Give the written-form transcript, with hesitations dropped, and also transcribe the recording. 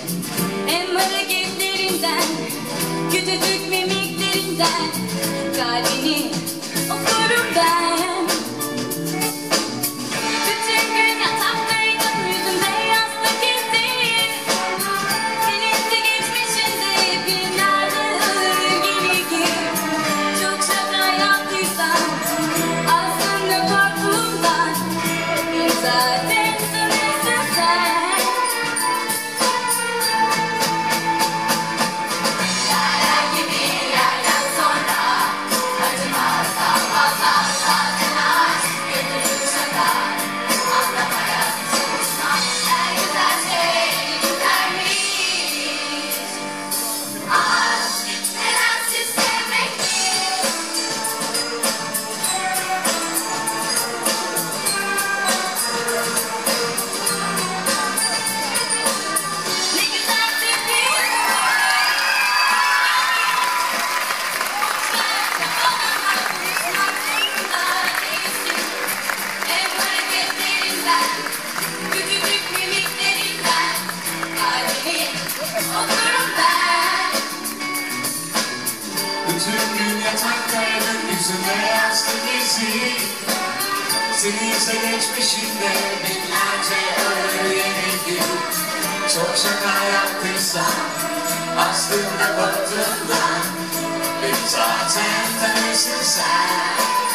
Hem hareketlerinden, küçücük mimiklerinden kalbini okurum ben. Bütün gün yataktaydım, yüzüm beyazdı kesin. Senin de geçmişinde filmlerde gibi çok şaka yaptıysam aslında korktuğumdan zaten sanırsın sen. Bütün gün yataktaydım, yüzüm beyazdı gezi. Senin ise geçmişinde binlerce ağır yenilgi. Çok şaka yaptıysam aslında baktığımdan beni zaten tanırsın sen.